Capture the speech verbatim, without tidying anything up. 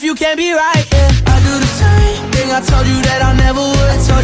you can't be right, yeah. I do the same thing I told you that I never would. I told